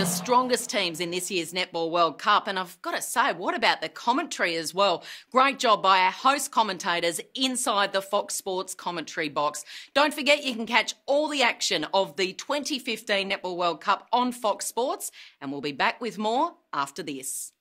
the strongest teams in this year's Netball World Cup. And I've got to say, what about the commentary as well? Great job by our host commentators inside the Fox Sports commentary box. Don't forget, you can catch all the action of the 2015 Netball World Cup on Fox Sports. And we'll be back with more after this.